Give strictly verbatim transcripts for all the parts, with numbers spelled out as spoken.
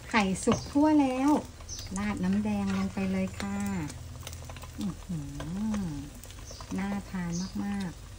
ไข่สุกทั่วแล้วราดน้ำแดงลงไปเลยค่ะอื้อหือน่าทานมากๆ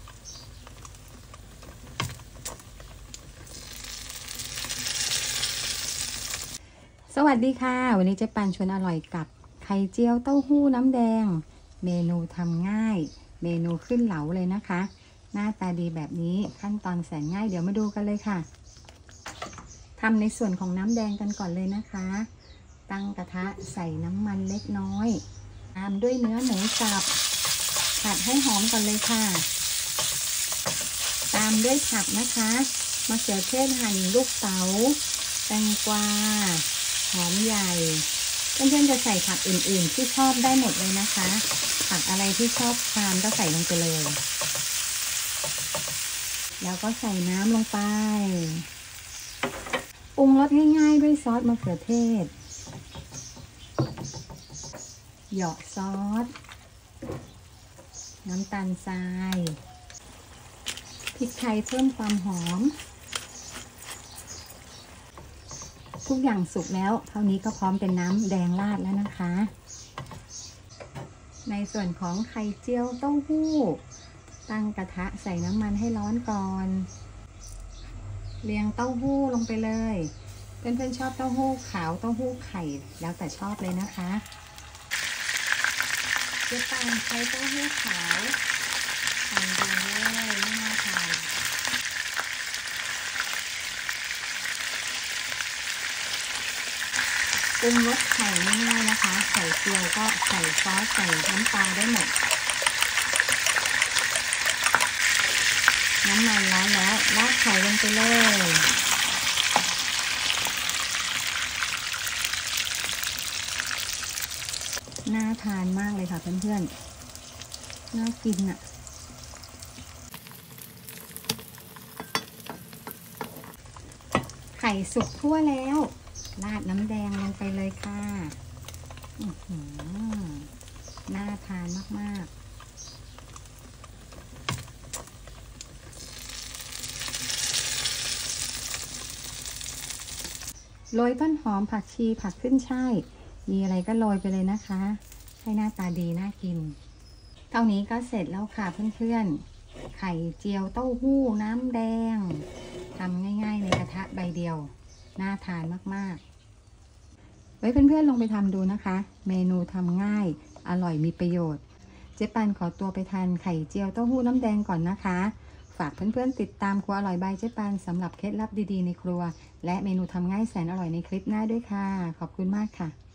สวัสดีค่ะวันนี้เจ๊ปันชวนอร่อยกับไข่เจียวเต้าหู้น้ำแดงเมนูทำง่ายเมนูขึ้นเหลาเลยนะคะหน้าตาดีแบบนี้ขั้นตอนแสนง่ายเดี๋ยวมาดูกันเลยค่ะทำในส่วนของน้ำแดงกันก่อนเลยนะคะตั้งกระทะใส่น้ำมันเล็กน้อยตามด้วยเนื้อหมูสับผัดให้หอมก่อนเลยค่ะตามด้วยผักนะคะมะเขือเทศหั่นลูกเต๋าแตงกวาหอมใหญ่เพื่อนๆจะใส่ผักอื่นๆที่ชอบได้หมดเลยนะคะผักอะไรที่ชอบทานก็ใส่ลงไปเลยแล้วก็ใส่น้ำลงไปปรุงรสง่ายๆด้วยซอสมะเขือเทศเหยาะซอสน้ำตาลทรายพริกไทยเพิ่มความหอมทุกอย่างสุกแล้วเท่านี้ก็พร้อมเป็นน้ำแดงราดแล้วนะคะในส่วนของไข่เจียวเต้าหู้ตั้งกระทะใส่น้ำมันให้ร้อนก่อนเรียงเต้าหู้ลงไปเลยเพื่อนๆชอบเต้าหู้ขาวเต้าหู้ไข่แล้วแต่ชอบเลยนะคะเจ๊ปันใช้เต้าหู้ขาวทำดีเลยไม่น่าทานปรุงรสไข่ง่ายๆนะคะใส่เกลือก็ใส่ซอสใส่น้ำปลาได้หมดน้ำมันร้อนแล้วราดไข่ลงไปเลยน่าทานมากเลยค่ะเพื่อนๆน่ากินอ่ะไข่สุกทั่วแล้วราดน้ำแดงลงไปเลยค่ะอื้อหือน่าทานมากๆโรยต้นหอมผักชีผักขึ้นช่ายมีอะไรก็โรยไปเลยนะคะให้หน้าตาดีน่ากินเท่านี้ก็เสร็จแล้วค่ะเพื่อนๆไข่เจียวเต้าหู้น้ำแดงทำง่ายๆในกระทะใบเดียวน่าทานมากๆไว้เพื่อนๆลองไปทำดูนะคะเมนูทำง่ายอร่อยมีประโยชน์เจ๊ปันขอตัวไปทานไข่เจียวเต้าหู้น้ำแดงก่อนนะคะฝากเพื่อนๆติดตามครัวอร่อยบายเจ๊ปันสำหรับเคล็ดลับดีๆในครัวและเมนูทำง่ายแสนอร่อยในคลิปหน้าด้วยค่ะขอบคุณมากค่ะ